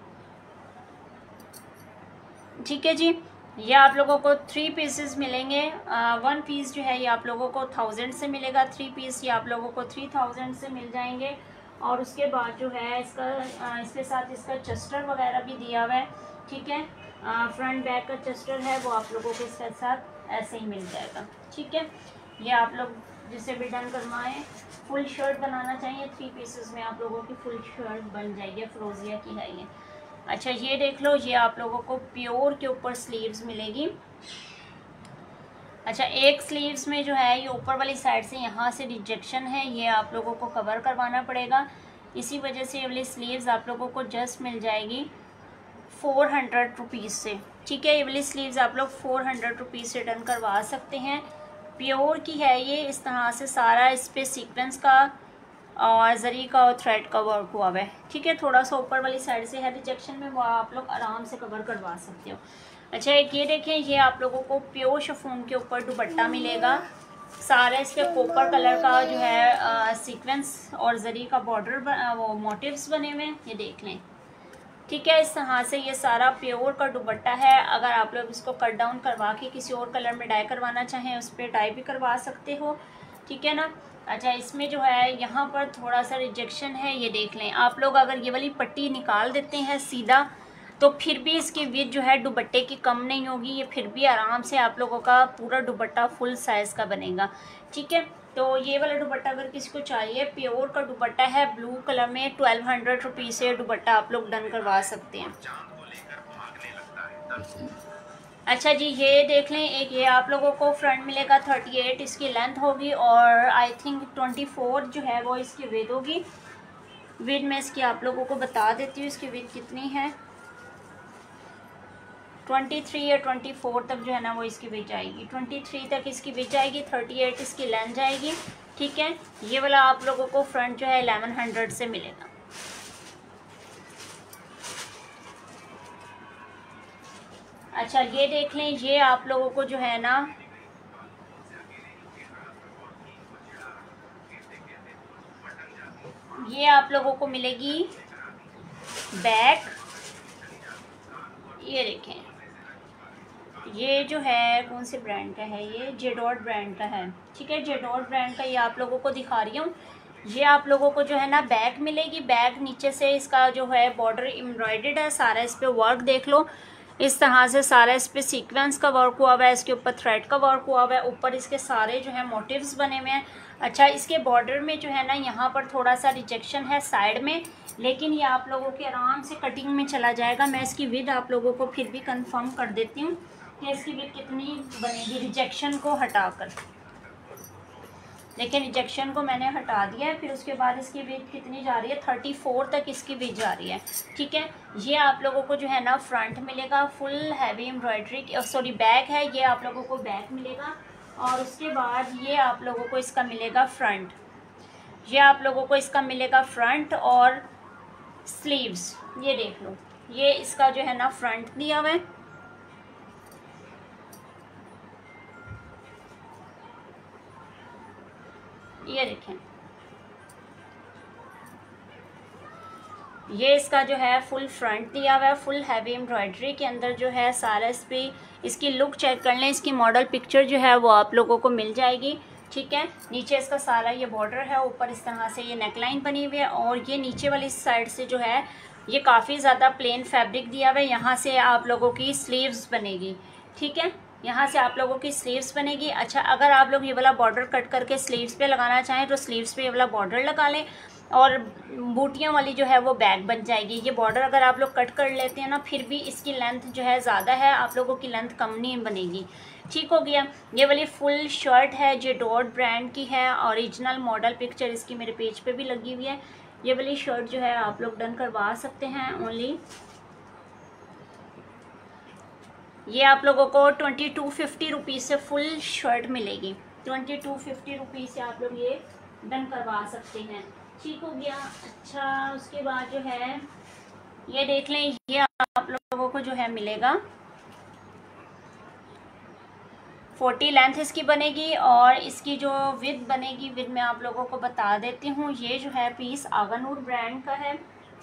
ठीक है जी। ये आप लोगों को थ्री पीसेस मिलेंगे। आ, वन पीस जो है ये आप लोगों को थाउजेंड से मिलेगा, थ्री पीस ये आप लोगों को थ्री थाउजेंड से मिल जाएंगे। और उसके बाद जो है इसका आ, इसके साथ इसका चस्टर वगैरह भी दिया हुआ है, ठीक है। फ्रंट बैक का चस्टर है वो आप लोगों को इसके साथ ऐसे ही मिल जाएगा, ठीक है। ये आप लोग जिसे भी डन करवाएं, फुल शर्ट बनाना चाहिए, थ्री पीसेस में आप लोगों की फुल शर्ट बन जाएगी, फ्रोजिया की है ये। अच्छा, ये देख लो, ये आप लोगों को प्योर के ऊपर स्लीव्स मिलेगी। अच्छा, एक स्लीव्स में जो है ये ऊपर वाली साइड से यहाँ से रिजेक्शन है, ये आप लोगों को कवर करवाना पड़ेगा। इसी वजह से ये वाली स्लीव्स आप लोगों को जस्ट मिल जाएगी फोर हंड्रेड रुपीज़ से, ठीक है। ये वाली स्लीव्स आप लोग फोर हंड्रेड रुपीज़ से डन करवा सकते हैं। प्योर की है ये, इस तरह से सारा इस पर सीक्वेंस का और जरी का और थ्रेड का वर्क हुआ है, ठीक है। थोड़ा सा ऊपर वाली साइड से है रिजेक्शन में, वो आप लोग आराम से कवर करवा सकते हो। अच्छा, एक ये देखें, ये आप लोगों को प्योर शिफॉन के ऊपर दुपट्टा मिलेगा, सारा इस पर कॉपर कलर का जो है सीक्वेंस और जरी का बॉर्डर वो मोटिव्स बने हुए हैं, ये देख लें, ठीक है। इस तरह से ये सारा प्योर का दुपट्टा है। अगर आप लोग इसको कट डाउन करवा के किसी और कलर में डाई करवाना चाहें उस पर डाई भी करवा सकते हो, ठीक है ना। अच्छा, इसमें जो है यहाँ पर थोड़ा सा रिजेक्शन है, ये देख लें आप लोग। अगर ये वाली पट्टी निकाल देते हैं सीधा तो फिर भी इसकी विड्थ जो है दुपट्टे की कम नहीं होगी, ये फिर भी आराम से आप लोगों का पूरा दुपट्टा फुल साइज़ का बनेगा, ठीक है। तो ये वाला दुपट्टा अगर किसी को चाहिए, प्योर का दुपट्टा है ब्लू कलर में, ट्वेल्व हंड्रेड रुपीज़ से दुपट्टा आप लोग डन करवा सकते हैं। अच्छा जी, ये देख लें, एक ये आप लोगों को फ्रंट मिलेगा थर्टी एट इसकी लेंथ होगी, और आई थिंक ट्वेंटी फोर जो है वो इसकी विड्थ होगी। विड्थ मैं इसकी आप लोगों को बता देती हूँ, इसकी विड्थ कितनी है। ट्वेंटी थ्री या ट्वेंटी फोर तक जो है ना वो इसकी विड्थ जाएगी, ट्वेंटी थ्री तक इसकी विड्थ जाएगी, थर्टी एट इसकी लेंथ जाएगी, ठीक है। ये वाला आप लोगों को फ्रंट जो है इलेवन हंड्रेड से मिलेगा। अच्छा, ये देख लें, ये आप लोगों को जो है ना ये आप लोगों को मिलेगी बैक, ये देखें, ये जो है कौन से ब्रांड का है, ये जेडॉट ब्रांड का है, ठीक है। जेडॉट ब्रांड का ये आप लोगों को दिखा रही हूँ। ये आप लोगों को जो है ना बैक मिलेगी, बैक नीचे से इसका जो है बॉर्डर एम्ब्रॉयडर्ड है, सारा इस पे वर्क देख लो। इस तरह से सारा इस पे सीक्वेंस का वर्क हुआ हुआ है, इसके ऊपर थ्रेड का वर्क हुआ हुआ है, ऊपर इसके सारे जो है मोटिव्स बने हुए हैं। अच्छा, इसके बॉर्डर में जो है ना यहाँ पर थोड़ा सा रिजेक्शन है साइड में, लेकिन ये आप लोगों के आराम से कटिंग में चला जाएगा। मैं इसकी विड आप लोगों को फिर भी कंफर्म कर देती हूँ कि इसकी विड कितनी बनेगी रिजेक्शन को हटाकर। देखिए रिजेक्शन को मैंने हटा दिया है, फिर उसके बाद इसकी विड कितनी जा रही है, थर्टी फोर तक इसकी विड जा रही है। ठीक है, ये आप लोगों को जो है ना फ्रंट मिलेगा, full heavy embroidery, sorry back है, ये आप लोगों को बैक मिलेगा। और उसके बाद ये आप लोगों को इसका मिलेगा फ्रंट, ये आप लोगों को इसका मिलेगा फ्रंट और स्लीव्स। ये देख लो, ये इसका जो है ना फ्रंट दिया हुआ है, ये देखें, ये इसका जो है फुल फ्रंट दिया हुआ है, फुल हैवी एम्ब्रॉयडरी के अंदर जो है सारा इस पे। इसकी लुक चेक कर लें, इसकी मॉडल पिक्चर जो है वो आप लोगों को मिल जाएगी। ठीक है, नीचे इसका सारा ये बॉर्डर है, ऊपर इस तरह से ये नेकलाइन बनी हुई है, और ये नीचे वाली साइड से जो है ये काफ़ी ज़्यादा प्लेन फैब्रिक दिया हुआ है। यहाँ से आप लोगों की स्लीव्स बनेगी। ठीक है, यहाँ से आप लोगों की स्लीव्स बनेगी। अच्छा, अगर आप लोग ये वाला बॉर्डर कट करके स्लीव्स पे लगाना चाहें तो स्लीव्स पे ये वाला बॉर्डर लगा लें, और बूटियाँ वाली जो है वो बैग बन जाएगी। ये बॉर्डर अगर आप लोग कट कर लेते हैं ना, फिर भी इसकी लेंथ जो है ज़्यादा है, आप लोगों की लेंथ कम नहीं बनेगी। ठीक हो गया। ये वाली फुल शर्ट है, जो डॉट ब्रांड की है, ओरिजिनल मॉडल पिक्चर इसकी मेरे पेज पे भी लगी हुई है। ये वाली शर्ट जो है आप लोग डन करवा सकते हैं ओनली। ये आप लोगों को ट्वेंटी टू फिफ्टी रुपीज़ से फुल शर्ट मिलेगी। ट्वेंटी टू फिफ्टी रुपीज़ से आप लोग ये डन करवा सकते हैं। ठीक हो गया। अच्छा, उसके बाद जो है ये देख लें, ये आप लोगों को जो है मिलेगा फोर्टी लेंथ इसकी बनेगी, और इसकी जो विद बनेगी, विद मैं आप लोगों को बता देती हूँ। ये जो है पीस आगानूर ब्रांड का है,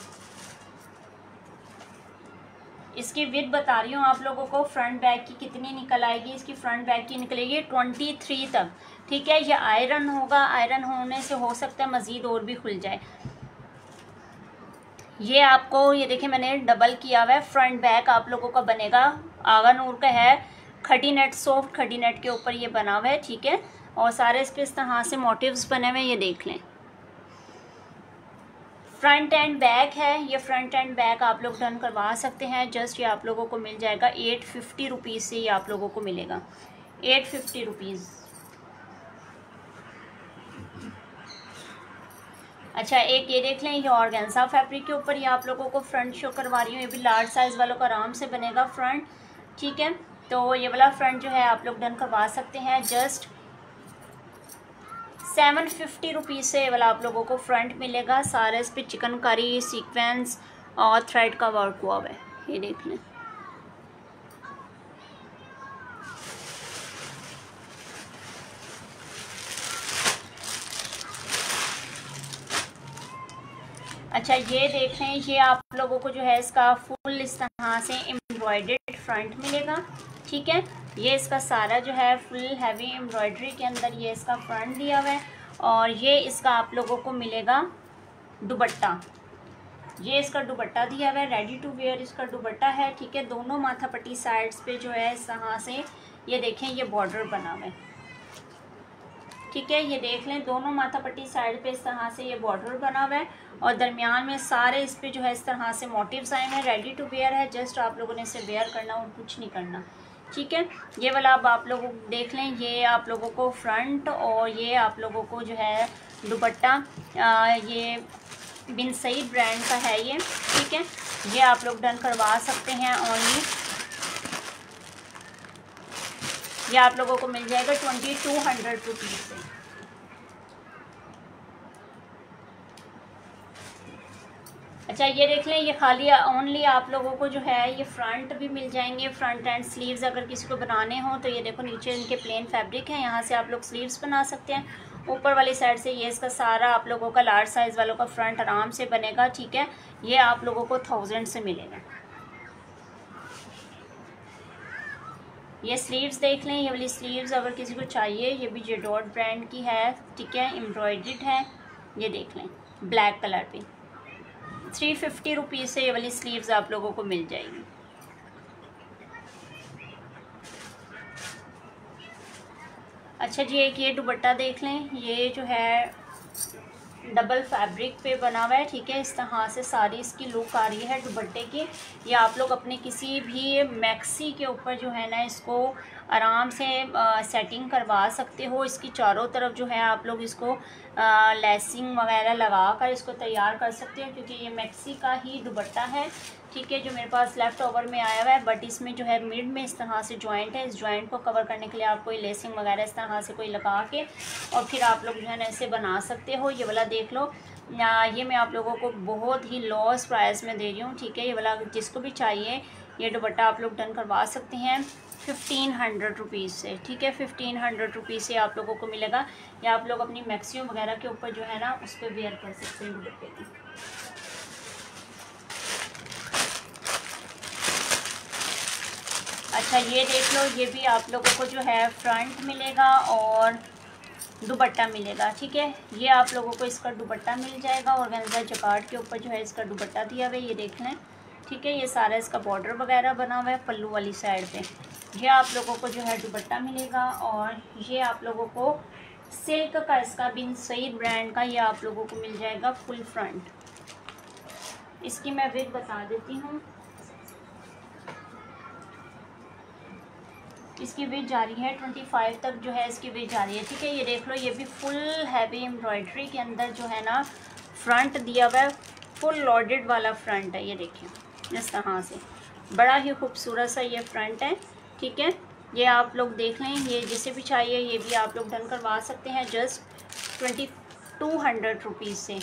इसकी विद बता रही हूँ आप लोगों को। फ्रंट बैक की कितनी निकल आएगी, इसकी फ्रंट बैक की निकलेगी ट्वेंटी थ्री तक। ठीक है, ये आयरन होगा, आयरन होने से हो सकता है मज़ीद और भी खुल जाए। ये आपको, ये देखिए मैंने डबल किया हुआ है, फ्रंट बैक आप लोगों का बनेगा, आगानूर का है, खड़ी नेट, सॉफ्ट खड़ी नेट के ऊपर ये बना हुआ है। ठीक है, और सारे इस पर इस तरह से मोटिव्स बने हुए हैं, ये देख लें। फ्रंट एंड बैक है, ये फ्रंट एंड बैक आप लोग डन करवा सकते हैं। जस्ट ये आप लोगों को मिल जाएगा एट फिफ्टी रुपीज़ से, ये आप लोगों को मिलेगा एट फिफ्टी रुपीज़। अच्छा, एक ये देख लें, ये ऑर्गेन्जा फैब्रिक के ऊपर ये आप लोगों को फ्रंट शो करवा रही हूँ। ये भी लार्ज साइज़ वालों का आराम से बनेगा फ्रंट। ठीक है, तो ये वाला फ्रंट जो है आप लोग डन करवा सकते हैं। जस्ट सेवन फिफ्टी रुपीज़ से ये वाला आप लोगों को फ्रंट मिलेगा। सारे इस पर चिकनकारी, सीक्वेंस और थ्रेड का वर्क हुआ है, ये देख लें। अच्छा, ये देख लें, ये आप लोगों को जो है इसका फुल इस तरह से एम्ब्रॉयडर्ड फ्रंट मिलेगा। ठीक है, ये इसका सारा जो है फुल हैवी एम्ब्रॉयडरी के अंदर ये इसका फ्रंट दिया हुआ है, और ये इसका आप लोगों को मिलेगा दुपट्टा। ये इसका दुपट्टा दिया हुआ है, रेडी टू वेयर इसका दुपट्टा है। ठीक है, दोनों माथा पट्टी साइड्स पे जो है इस तरह से ये देखें, ये बॉर्डर बना हुआ है। ठीक है, ये देख लें, दोनों माथा पट्टी साइड पे इस तरह से ये बॉर्डर बना हुआ है, और दरमियान में सारे इस पे जो है इस तरह से मोटिव्स आए हैं। रेडी टू वेयर है, जस्ट आप लोगों ने इसे वेयर करना और कुछ नहीं करना। ठीक है, ये वाला अब आप लोग देख लें, ये आप लोगों को फ्रंट, और ये आप लोगों को जो है दुपट्टा, ये बिन सईद ब्रांड का है ये। ठीक है, ये आप लोग डन करवा सकते हैं ओनली। ये आप लोगों को मिल जाएगा ट्वेंटी टू हंड्रेड रुपीज़ से। अच्छा, ये देख लें, ये खाली ओनली आप लोगों को जो है ये फ्रंट भी मिल जाएंगे, फ्रंट एंड स्लीव्स अगर किसी को बनाने हो तो। ये देखो, नीचे इनके प्लेन फैब्रिक है, यहाँ से आप लोग स्लीव्स बना सकते हैं। ऊपर वाली साइड से ये इसका सारा आप लोगों का लार्ज साइज़ वालों का फ्रंट आराम से बनेगा। ठीक है, ये आप लोगों को थाउजेंड से मिलेगा। ये स्लीव्स देख लें, ये वाली स्लीव्स अगर किसी को चाहिए, ये भी जेडॉट ब्रांड की है। ठीक है, एम्ब्रॉयडर्ड है, ये देख लें ब्लैक कलर पे। थ्री फिफ्टी रुपीज़ से ये वाली स्लीव्स आप लोगों को मिल जाएगी। अच्छा जी, एक ये दुपट्टा देख लें, ये जो है डबल फैब्रिक पे बना हुआ है, ठीक है। इस तरह से सारी इसकी लुक आ रही है दुपट्टे की। या आप लोग अपने किसी भी मैक्सी के ऊपर जो है ना इसको आराम से आ, सेटिंग करवा सकते हो। इसकी चारों तरफ जो है आप लोग इसको आ, लेसिंग वगैरह लगा कर इसको तैयार कर सकते हो, क्योंकि ये मैक्सी का ही दुपट्टा है, ठीक है, जो मेरे पास लेफ़्ट ओवर में आया हुआ है। बट इसमें जो है मिड में इस तरह से जॉइंट है, इस जॉइंट को कवर करने के लिए आप कोई लेसिंग वगैरह इस तरह से कोई लगा के और फिर आप लोग जो है ना ऐसे बना सकते हो। ये वाला देख लो, या ये मैं आप लोगों को बहुत ही लॉस प्राइस में दे रही हूँ, ठीक है। ये वाला जिसको भी चाहिए ये दुपट्टा आप लोग डन करवा सकते हैं फिफ्टीन हंड्रेड रुपीज़ से, ठीक है। फिफ्टीन हंड्रेड रुपीज़ से आप लोगों को मिलेगा, या आप लोग अपनी मैक्सियों वगैरह के ऊपर जो है ना उस पर वेयर कर सकते हैं दुपट्टे की। अच्छा ये देख लो, ये भी आप लोगों को जो है फ्रंट मिलेगा और दुपट्टा मिलेगा, ठीक है। ये आप लोगों को इसका दुपट्टा मिल जाएगा और ऑर्गेन्जा जकार्ड के ऊपर जो है इसका दुपट्टा दिया हुआ है, ये देख लें, ठीक है। ये सारा इसका बॉर्डर वगैरह बना हुआ है पल्लू वाली साइड पे। ये आप लोगों को जो है दुपट्टा मिलेगा और ये आप लोगों को सिल्क का इसका बिन सईद ब्रांड का ये आप लोगों को मिल जाएगा फुल फ्रंट। इसकी मैं विग बता देती हूँ, इसकी वेट जा रही है पच्चीस तक जो है इसकी वेट जा रही है, ठीक है। ये देख लो, ये भी फुल हैवी एम्ब्रॉयडरी के अंदर जो है ना फ्रंट दिया हुआ है, फुल लॉडेड वाला फ्रंट है। ये देखिए इस तरह से बड़ा ही खूबसूरत सा ये फ्रंट है, ठीक है। ये आप लोग देख लें, ये जिसे भी चाहिए ये भी आप लोग डन करवा सकते हैं just twenty two hundred rupees से।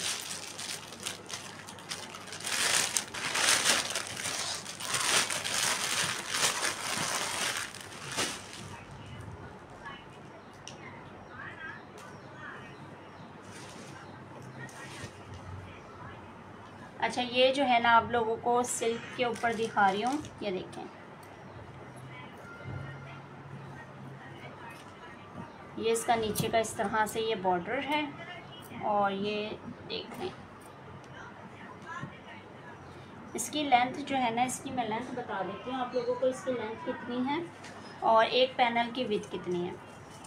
अच्छा ये जो है ना आप लोगों को सिल्क के ऊपर दिखा रही हूँ, ये देखें, ये इसका नीचे का इस तरह से ये बॉर्डर है और ये देखें इसकी लेंथ जो है ना, इसकी मैं लेंथ बता देती हूँ आप लोगों को, इसकी लेंथ कितनी है और एक पैनल की विड्थ कितनी है।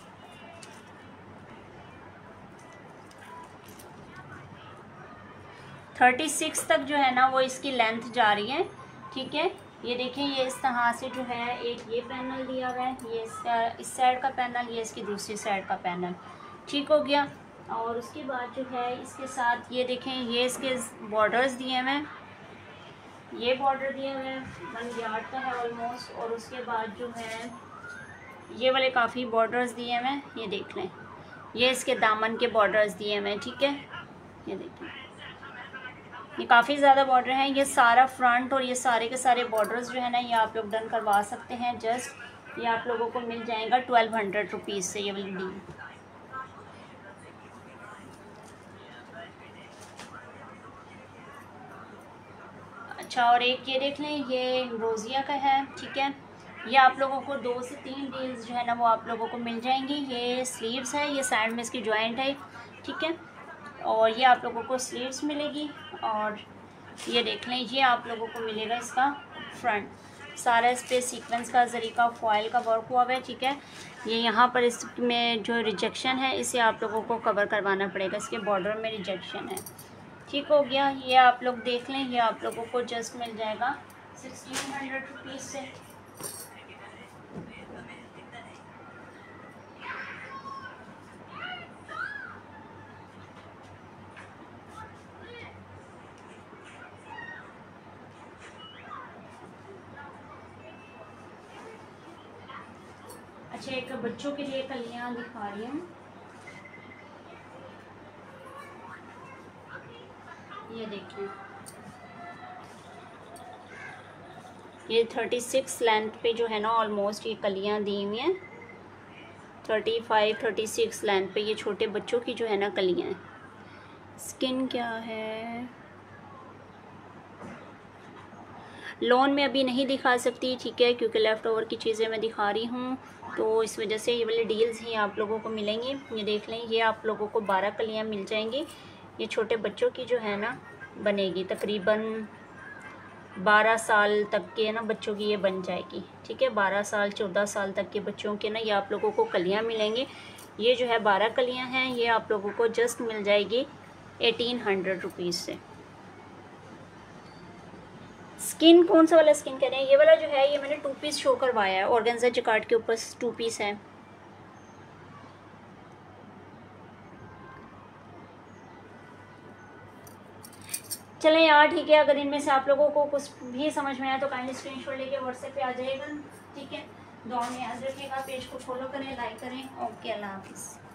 थर्टी सिक्स तक जो है ना वो इसकी लेंथ जा रही है, ठीक है। ये देखें, ये इस तरह से जो है एक ये पैनल दिया हुआ है, ये इसका इस साइड का पैनल, ये इसकी दूसरी साइड का पैनल, ठीक हो गया। और उसके बाद जो है इसके साथ ये देखें, ये इसके बॉर्डर्स दिए हुए हैं, ये बॉर्डर दिए हुए हैं वन यार्ड का है ऑलमोस्ट। और उसके बाद जो है ये वाले काफ़ी बॉर्डर्स दिए हुए हैं, ये देख लें, ये इसके दामन के बॉर्डर्स दिए हुए हैं, ठीक है। ये देखें, ये काफ़ी ज़्यादा बॉर्डर हैं। ये सारा फ्रंट और ये सारे के सारे बॉर्डर्स जो है ना ये आप लोग डन करवा सकते हैं जस्ट, ये आप लोगों को मिल जाएगा ट्वेल्व हंड्रेड रुपीज़ से ये वाली डील। अच्छा और एक ये देख लें, ये रोज़िया का है, ठीक है। ये आप लोगों को दो से तीन डील्स जो है ना वो आप लोगों को मिल जाएंगी। ये स्लीव्स है, ये साइड में इसकी जॉइंट है, ठीक है। और ये आप लोगों को स्लीव्स मिलेगी और ये देख लें, ये आप लोगों को मिलेगा इसका फ्रंट। सारा इस पर सीक्वेंस का जरीका फॉइल का वर्क हुआ है, ठीक है। ये यहाँ पर इसमें जो रिजेक्शन है इसे आप लोगों को कवर करवाना पड़ेगा, इसके बॉर्डर में रिजेक्शन है, ठीक हो गया। ये आप लोग देख लें, ये आप लोगों को जस्ट मिल जाएगा सिक्सटीन हंड्रेड रुपीज़ से। अच्छा एक बच्चों के लिए कलियाँ दिखा रही हूँ, ये देखिए, ये थर्टी सिक्स लेंथ पे जो है ना ऑलमोस्ट ये कलियाँ दी हुई हैं, thirty five thirty six length पे ये छोटे बच्चों की जो है ना कलियाँ हैं। स्किन क्या है, लोन में अभी नहीं दिखा सकती, ठीक है, क्योंकि लेफ़्ट ओवर की चीज़ें मैं दिखा रही हूँ तो इस वजह से ये वाली डील्स ही आप लोगों को मिलेंगी। ये देख लें, ये आप लोगों को बारह कलियाँ मिल जाएंगी। ये छोटे बच्चों की जो है ना बनेगी, तकरीबन बारह साल तक के ना बच्चों की ये बन जाएगी, ठीक है। बारह साल चौदह साल तक के बच्चों के ना ये आप लोगों को कलियाँ मिलेंगी। ये जो है बारह कलियां हैं, ये आप लोगों को जस्ट मिल जाएगी एटीन हंड्रेड रुपीज़ से। स्किन कौन सा वाला स्किन कह रहे हैं? ये वाला जो है ये मैंने टू पीस शो करवाया है, ऑर्गेन्जा जिकार्ड के ऊपर टू पीस है। चलें यार ठीक है, अगर इनमें से आप लोगों को कुछ भी समझ में आया तो काइंडली स्क्रीनशॉट लेके व्हाट्सएप पे आ जाएगा। ठीक है, दुआ में याद रखिएगा, पेज को फॉलो करें, लाइक करें। ओके, अल्लाह हाफिज़।